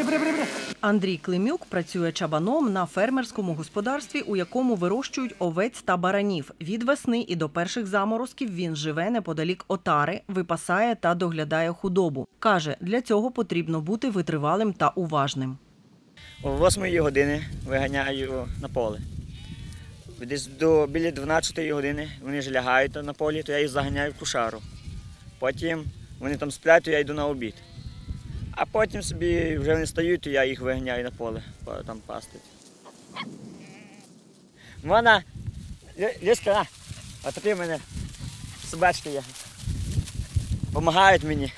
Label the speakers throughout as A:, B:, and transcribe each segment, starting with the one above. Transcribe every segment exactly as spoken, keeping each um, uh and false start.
A: Андрій Климюк працює чабаном на фермерському господарстві, у якому вирощують овець та баранів. Від весни і до перших заморозків він живе неподалік отари, випасає та доглядає худобу. Каже, для цього потрібно бути витривалим та уважним.
B: О восьмій години виганяю на поле. Десь до біля дванадцятої години вони ж лягають на полі, то я їх заганяю в кошару. Потім вони там сплять, то я йду на обід. А потім собі вже вони стають, то я їх виганяю на поле, там пасти. Вона, Ліска, а тепер в мене собачки є. Помагають мені.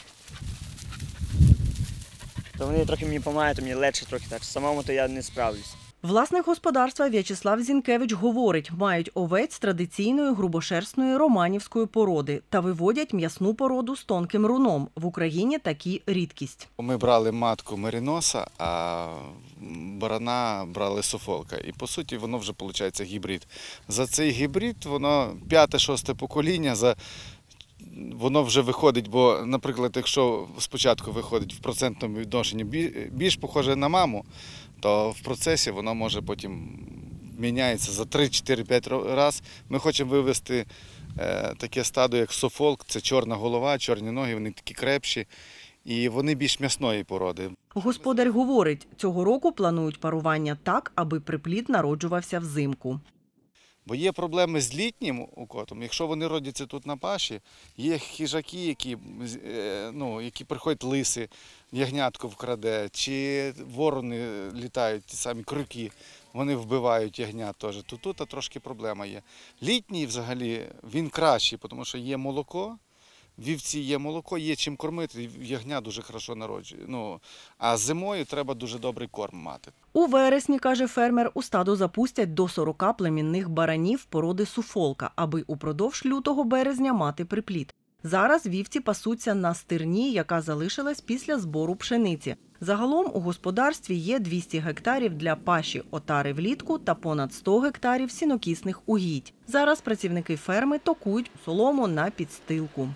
B: То вони трохи мені допомагають, то мені легше трохи так. Самому то я не справлюсь.
A: Власник господарства В'ячеслав Зінкевич говорить, мають овець традиційної грубошерстної романівської породи та виводять м'ясну породу з тонким руном. В Україні такі рідкість.
C: Ми брали матку мериноса, а барана брали суфолка. І по суті воно вже виходить гібрид. За цей гібрид воно п'яте-шосте покоління, за воно вже виходить, бо, наприклад, якщо спочатку виходить в процентному відношенні більш похоже на маму, то в процесі воно може потім міняється за три-чотири-п'ять разів. Ми хочемо вивести е, таке стадо, як суфолк, це чорна голова, чорні ноги, вони такі крепші і вони більш м'ясної породи.
A: Господар говорить, цього року планують парування так, аби приплід народжувався взимку.
C: Бо є проблеми з літнім укотом. Якщо вони родяться тут на паші, є хижаки, які, ну, які приходять лиси, ягнятко вкраде, чи ворони літають, ті самі крюки, вони вбивають ягнят теж. То тут трошки проблема є. Літній взагалі він кращий, тому що є молоко, вівці є молоко, є чим кормити, ягня дуже добре народжує. Ну, а зимою треба дуже добрий корм мати.
A: У вересні, каже фермер, у стадо запустять до сорока племінних баранів породи суфолка, аби упродовж лютого-березня мати приплід. Зараз вівці пасуться на стерні, яка залишилась після збору пшениці. Загалом у господарстві є двісті гектарів для паші отари влітку та понад сто гектарів сінокісних угідь. Зараз працівники ферми токують солому на підстилку.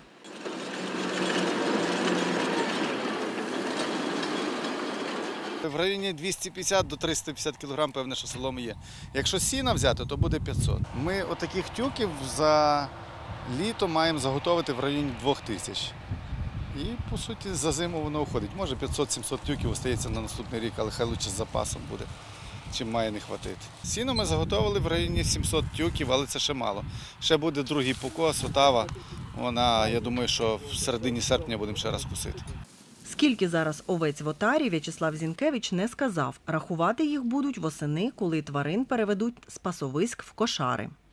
C: В районі двісті п'ятдесят до триста п'ятдесят кілограм, певне, що соломи є. Якщо сіна взяти, то буде п'ятсот. Ми отаких тюків за літо маємо заготовити в районі двох тисяч. І, по суті, за зиму воно уходить. Може п'ятсот-сімсот тюків остається на наступний рік, але хай краще з запасом буде, чим має не хватити. Сіно ми заготовили в районі сімсот тюків, але це ще мало. Ще буде другий покос, отава. Вона, я думаю, що в середині серпня будемо ще раз косити.
A: Скільки зараз овець в отарі, В'ячеслав Зінкевич не сказав. Рахувати їх будуть восени, коли тварин переведуть з пасовиськ в кошари.